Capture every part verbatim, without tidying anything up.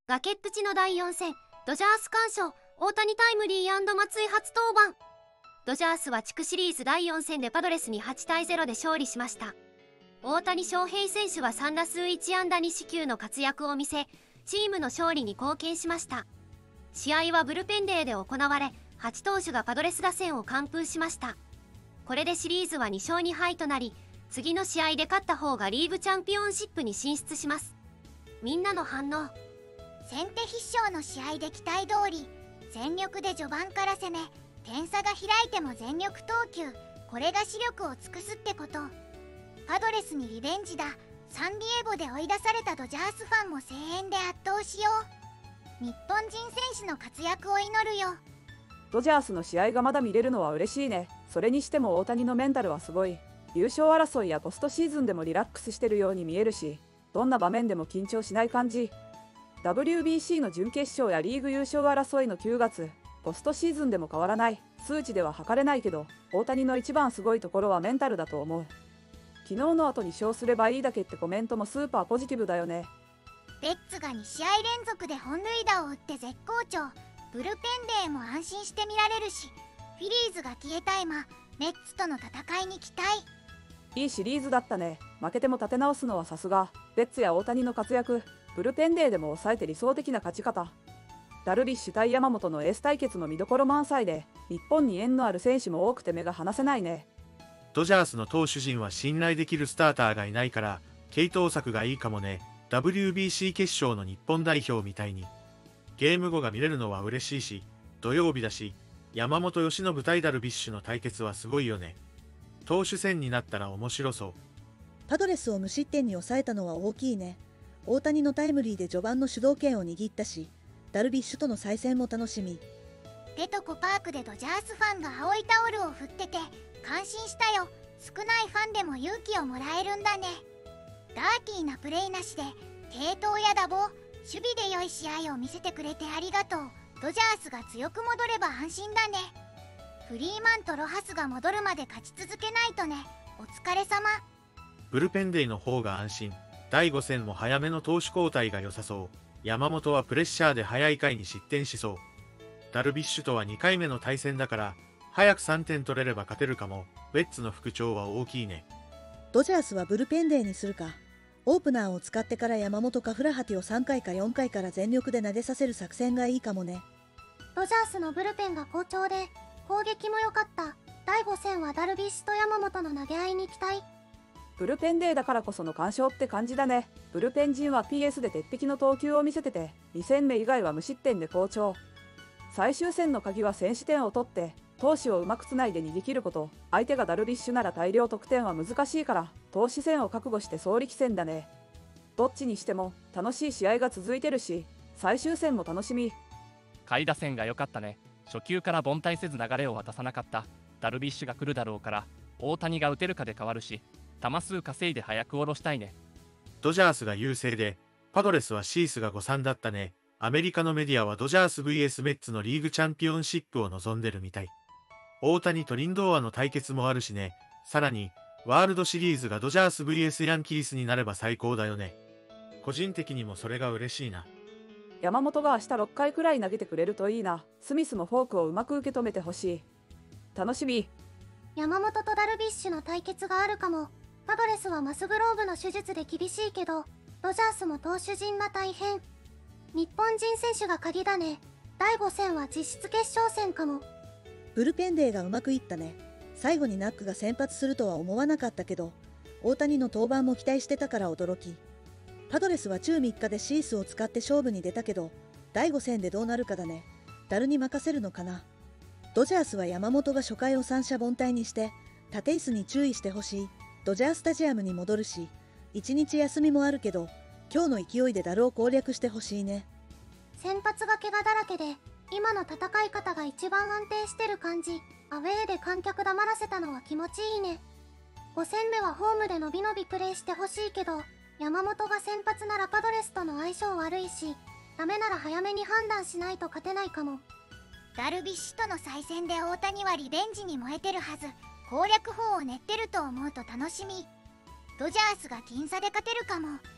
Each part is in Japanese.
崖っぷちのだいよん戦、ドジャース完勝、大谷タイムリー&松井初登板。ドジャースは地区シリーズだいよん戦でパドレスにはちたいゼロで勝利しました。大谷翔平選手はさん打数いち安打に四球の活躍を見せ、チームの勝利に貢献しました。試合はブルペンデーで行われ、はち投手がパドレス打線を完封しました。これでシリーズはに勝に敗となり、次の試合で勝った方がリーグチャンピオンシップに進出します。みんなの反応。 先手必勝の試合で期待通り、全力で序盤から攻め、点差が開いても全力投球、これが視力を尽くすってこと。パドレスにリベンジだ。サンディエゴで追い出されたドジャースファンも声援で圧倒しよう。日本人選手の活躍を祈るよ。 ドジャースの試合がまだ見れるのは嬉しいね。それにしても大谷のメンタルはすごい。優勝争いやポストシーズンでもリラックスしてるように見えるし、どんな場面でも緊張しない感じ。ダブリュービーシー の準決勝やリーグ優勝争いのくがつ、ポストシーズンでも変わらない。数値では測れないけど、大谷の一番すごいところはメンタルだと思う。昨日の後に勝すればいいだけってコメントもスーパーポジティブだよね。 レッツがに試合連続で本塁打を打って絶好調。ブルペンデーも安心して見られるし、フィリーズが消えた今、メッツとの戦いに期待。 いいシリーズだったね。負けても立て直すのはさすが。レッツや大谷の活躍、ブルペンデーでも抑えて理想的な勝ち方。ダルビッシュ対山本のエース対決も見どころ満載で、日本に縁のある選手も多くて目が離せないね。 ドジャースの投手陣は信頼できるスターターがいないから、継投策がいいかもね。ダブリュービーシー 決勝の日本代表みたいに。ゲーム後が見れるのは嬉しいし、土曜日だし、山本由伸対ダルビッシュの対決はすごいよね。投手戦になったら面白そう。 パドレスを無失点に抑えたのは大きいね。大谷のタイムリーで序盤の主導権を握ったし、ダルビッシュとの再戦も楽しみ。 ペトコパークでドジャースファンが青いタオルを振ってて感心したよ。少ないファンでも勇気をもらえるんだね。ダーティーなプレイなしで継投や打棒、守備で良い試合を見せてくれてありがとう。ドジャースが強く戻れば安心だね。フリーマンとロハスが戻るまで勝ち続けないとね。お疲れ様。 ブルペンデーの方が安心。だいご戦も早めの投手交代が良さそう。山本はプレッシャーで早い回に失点しそう。ダルビッシュとはにかいめの対戦だから、早くさんてん取れれば勝てるかも。レッツの復調は大きいね。 ドジャースはブルペンデーにするか。オープナーを使ってから山本かフラハティをさんかいかよんかいから全力で投げさせる作戦がいいかもね。 ドジャースのブルペンが好調で、攻撃も良かった。だいご戦はダルビッシュと山本の投げ合いに期待。 ブルペンデーだからこその完勝って感じだね。ブルペン陣は ピーエス で鉄壁の投球を見せてて、に戦目以外は無失点で好調。最終戦の鍵は先取点を取って、投手をうまくつないで逃げ切ること。相手がダルビッシュなら大量得点は難しいから、投手戦を覚悟して総力戦だね。どっちにしても楽しい試合が続いてるし、最終戦も楽しみ。 下位打線が良かったね。初球から凡退せず流れを渡さなかった。ダルビッシュが来るだろうから、大谷が打てるかで変わるし、球数稼いで早く下ろしたいね。 ドジャースが優勢で、パドレスはシースがごさんだったね。アメリカのメディアはドジャース ブイエス メッツのリーグチャンピオンシップを望んでるみたい。大谷とリンドーアの対決もあるしね。さらに、ワールドシリーズがドジャース ブイエス ヤンキースになれば最高だよね。個人的にもそれが嬉しいな。 山本が明日ろっかいくらい投げてくれるといいな。スミスもフォークをうまく受け止めてほしい。楽しみ。 山本とダルビッシュの対決があるかも。パドレスはマスグローブの手術で厳しいけど、ドジャースも投手陣は大変。日本人選手が鍵だね。だいご戦は実質決勝戦かも。 ブルペンデーがうまくいったね。最後にナックが先発するとは思わなかったけど、大谷の登板も期待してたから驚き。パドレスは中みっかでシースを使って勝負に出たけど、だいご戦でどうなるかだね。ダルに任せるのかな。ドジャースは山本が初回を三者凡退にして、縦椅子に注意してほしい。ドジャースタジアムに戻るし、いちにち休みもあるけど、今日の勢いでダルを攻略してほしいね。 先発が怪我だらけで、今の戦い方が一番安定してる感じ。アウェーで観客黙らせたのは気持ちいいね。ご戦目はホームでのびのびプレーしてほしいけど、山本が先発ならパドレスとの相性悪いし、ダメなら早めに判断しないと勝てないかも。 ダルビッシュとの再戦で大谷はリベンジに燃えてるはず。攻略法を練ってると思うと楽しみ。ドジャースが僅差で勝てるかも。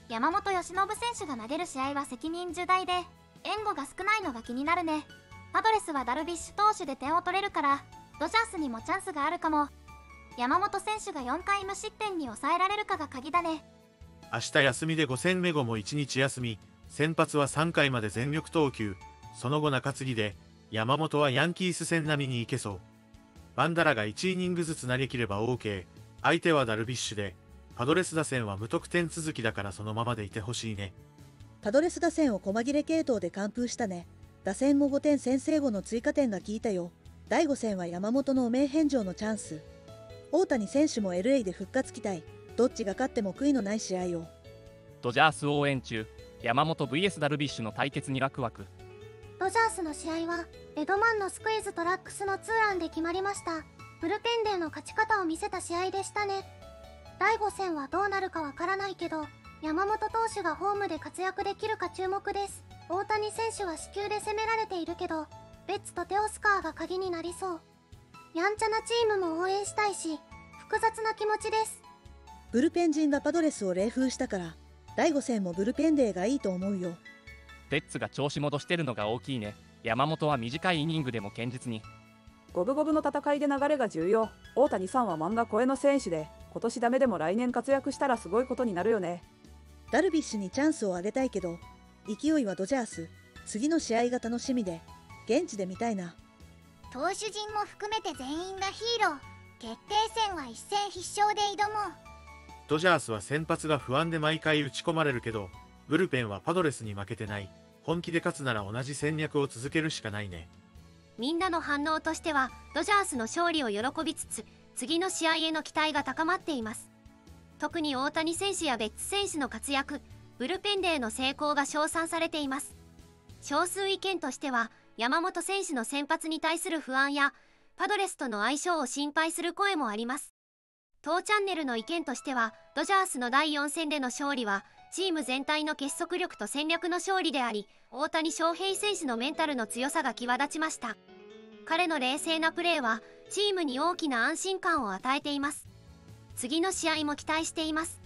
山本由伸選手が投げる試合は責任重大で援護が少ないのが気になるね。パドレスはダルビッシュ投手で点を取れるからドジャースにもチャンスがあるかも。山本選手がよんかい無失点に抑えられるかが鍵だね。 明日休みでご戦目後もいちにち休み、先発はさんかいまで全力投球、その後中継ぎで山本はヤンキース戦並みにいけそう。バンダラがいちイニングずつ投げ切れば OK。 相手はダルビッシュでパドレス打線は無得点続きだからそのままでいてほしいね。 パドレス打線を細切れ系統で完封したね。打線もごてん先制後の追加点が効いたよ。だいご戦は山本の汚名返上のチャンス。大谷選手も エルエー で復活期待。どっちが勝っても悔いのない試合を。 ドジャース応援中、山本 ブイエス ダルビッシュの対決にワクワク。 ドジャースの試合はエドマンのスクイズとラックスのツーランで決まりました。ブルペンデーの勝ち方を見せた試合でしたね。だいご戦はどうなるかわからないけど山本投手がホームで活躍できるか注目です。大谷選手は四球で攻められているけどベッツとテオスカーが鍵になりそう。やんちゃなチームも応援したいし複雑な気持ちです。 ブルペン陣がパドレスを冷封したからだいご戦もブルペンデーがいいと思うよ。 ベッツが調子戻してるのが大きいね。山本は短いイニングでも堅実に。 五分五分の戦いで流れが重要。大谷さんは漫画超えの選手で今年ダメでも来年活躍したらすごいことになるよね。 ダルビッシュにチャンスをあげたいけど勢いはドジャース。次の試合が楽しみで現地で見たいな。 投手陣も含めて全員がヒーロー。決定戦は一戦必勝で挑もう。 ドジャースは先発が不安で毎回打ち込まれるけどブルペンはパドレスに負けてない。本気で勝つなら同じ戦略を続けるしかないね。 みんなの反応としてはドジャースの勝利を喜びつつ次の試合への期待が高まっています。特に大谷選手やベッツ選手の活躍、ブルペンデーの成功が称賛されています。少数意見としては山本選手の先発に対する不安やパドレスとの相性を心配する声もあります。当チャンネルの意見としてはドジャースのだいよん戦での勝利はチーム全体の結束力と戦略の勝利であり大谷翔平選手のメンタルの強さが際立ちました。彼の冷静なプレーはチームに大きな安心感を与えています。次の試合も期待しています。